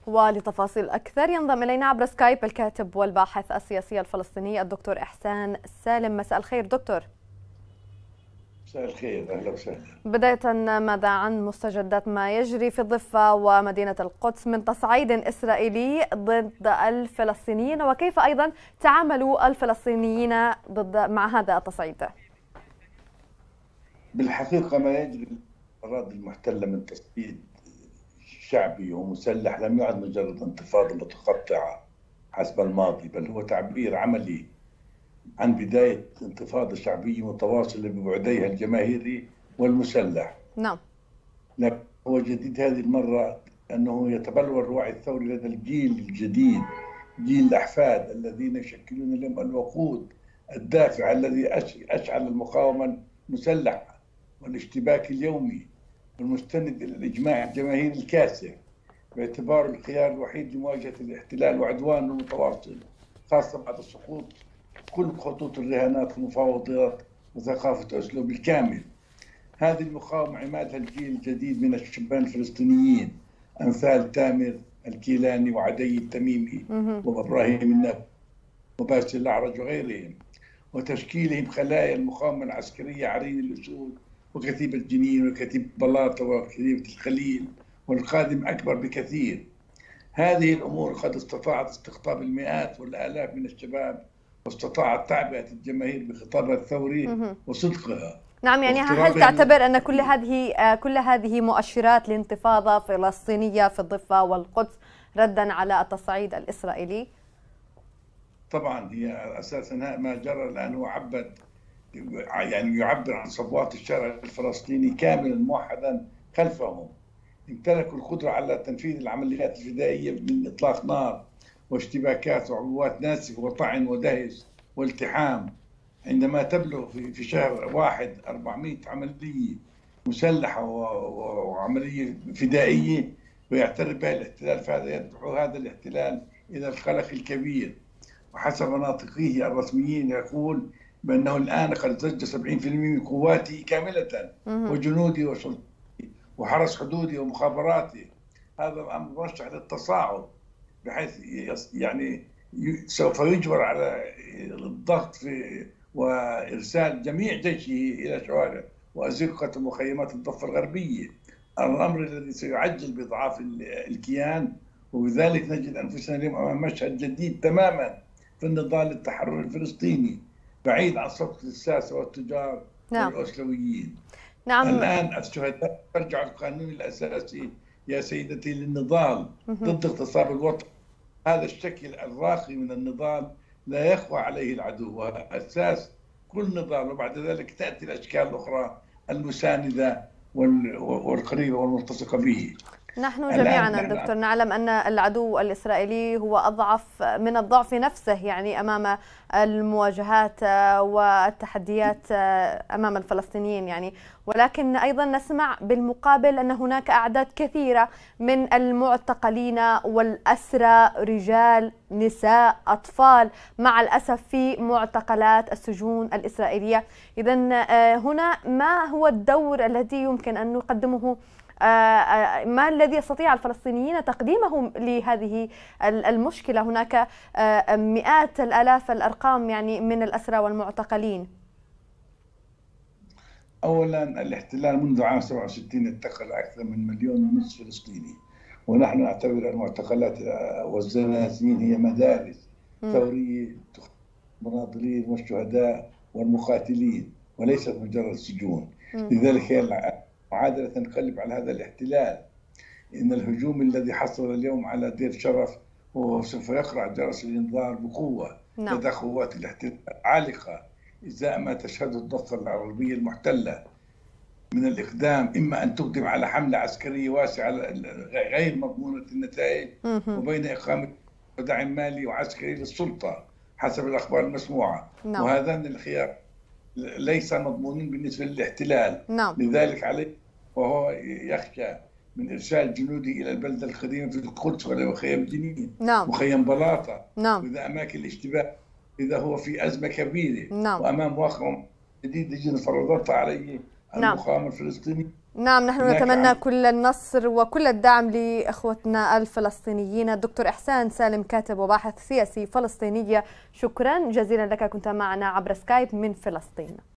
ولتفاصيل أكثر ينضم إلينا عبر سكايب الكاتب والباحث السياسي الفلسطيني الدكتور إحسان سالم. مساء الخير دكتور. مساء الخير، أهلا وسهلا. بداية، ماذا عن مستجدات ما يجري في الضفة ومدينة القدس من تصعيد إسرائيلي ضد الفلسطينيين، وكيف أيضا تعاملوا الفلسطينيين مع هذا التصعيد؟ بالحقيقة ما يجري الأراضي المحتلة من تصعيد شعبي ومسلح لم يعد مجرد انتفاضة متقطعة حسب الماضي، بل هو تعبير عملي عن بداية انتفاضة شعبية متواصلة ببعديها الجماهيري والمسلح. نعم. لكن هو جديد هذه المرة أنه يتبلور الوعي الثوري لدى الجيل الجديد، جيل الأحفاد الذين يشكلون اليوم الوقود الدافع الذي أشعل المقاومة المسلحة والاشتباك اليومي والمستند إلى الإجماع الجماهيري الكاسح باعتباره الخيار الوحيد لمواجهة الاحتلال وعدوانه المتواصل، خاصة بعد سقوط كل خطوط الرهانات والمفاوضات وثقافة أسلوب الكامل. هذه المقاومة عمادها الجيل الجديد من الشبان الفلسطينيين أمثال تامر الكيلاني وعدي التميمي وإبراهيم الناب وباسل الأعرج وغيرهم، وتشكيلهم خلايا المقاومة العسكرية عرين الأسود وكتيبة جنين وكتيبة بلاطة وكتيبة الخليل، والقادم أكبر بكثير. هذه الأمور قد استطاعت استقطاب المئات والآلاف من الشباب، واستطاعت تعبئة الجماهير بخطابها الثوري وصدقها. نعم، يعني هل تعتبر أن كل هذه مؤشرات لانتفاضة فلسطينية في الضفة والقدس ردا على التصعيد الإسرائيلي؟ طبعا هي أساسا ما جرى الآن هو يعبر عن صبوات الشارع الفلسطيني كاملا موحدا خلفهم. امتلكوا القدرة على تنفيذ العمليات الفدائية من إطلاق نار واشتباكات وعبوات ناسفة وطعن ودهس والتحام. عندما تبلغ في شهر واحد 400 عملية مسلحة وعملية فدائية ويعترف بها الاحتلال، فهذا يدعو هذا الاحتلال إلى القلق الكبير. وحسب ناطقيه الرسميين يقول بأنه الآن قد زج 70% من قواته كاملة وجنوده وشرطته وحرس حدوده ومخابراته. هذا الأمر مرشح للتصاعد، بحيث يعني سوف يجبر على الضغط في وإرسال جميع جيشه إلى شوارع وأزقة ومخيمات الضفة الغربية، الأمر الذي سيعجل بإضعاف الكيان. وبذلك نجد أنفسنا اليوم أمام مشهد جديد تماما في النضال التحرر الفلسطيني، بعيد عن صفقة الساسة والتجار والأسلويين. نعم. الآن الشهداء ترجع القانون الأساسي يا سيدتي للنضال ضد اغتصاب الوطن. هذا الشكل الراقي من النضال لا يخفى عليه العدو، وأساس كل نضال، وبعد ذلك تأتي الأشكال الأخرى المساندة والقريبة والملتصقة به. نحن جميعا دكتور نعلم أن العدو الإسرائيلي هو أضعف من الضعف نفسه، يعني أمام المواجهات والتحديات أمام الفلسطينيين يعني، ولكن أيضا نسمع بالمقابل أن هناك أعداد كثيرة من المعتقلين والأسرى، رجال نساء أطفال، مع الأسف في معتقلات السجون الإسرائيلية. إذن هنا ما هو الدور الذي يمكن أن نقدمه، ما الذي يستطيع الفلسطينيين تقديمه لهذه المشكلة؟ هناك مئات الآلاف الأرقام يعني من الأسرى والمعتقلين. أولا الاحتلال منذ عام 67 اتخذ أكثر من 1.5 مليون فلسطيني، ونحن نعتبر المعتقلات والزنازين هي مدارس ثورية المناضلين والشهداء والمقاتلين وليست مجرد سجون. لذلك هي معادلة تنقلب على هذا الاحتلال. إن الهجوم الذي حصل اليوم على دير شرف هو سوف يقرع جرس الإنذار بقوة لدى قوات الاحتلال عالقة إزاء ما تشهده الضفة الغربية المحتلة من الإقدام، إما أن تقدم على حملة عسكرية واسعة غير مضمونة النتائج، وبين إقامة دعم مالي وعسكري للسلطة حسب الأخبار المسموعة. وهذان الخيار ليس مضمونين بالنسبة للاحتلال. لذلك عليه وهو يخشى من إرسال جنوده إلى البلدة القديمة في القدس وخيم جنين وخيم بلاطة وإذا أماكن الاشتباه، إذا هو في أزمة كبيرة وأمام واقع جديد يجب فرضتها عليه المقاومة الفلسطينية. نعم، نحن نتمنى كل النصر وكل الدعم لإخوتنا الفلسطينيين. الدكتور إحسان سالم، كاتب وباحث سياسي فلسطيني، شكرا جزيلا لك، كنت معنا عبر سكايب من فلسطين.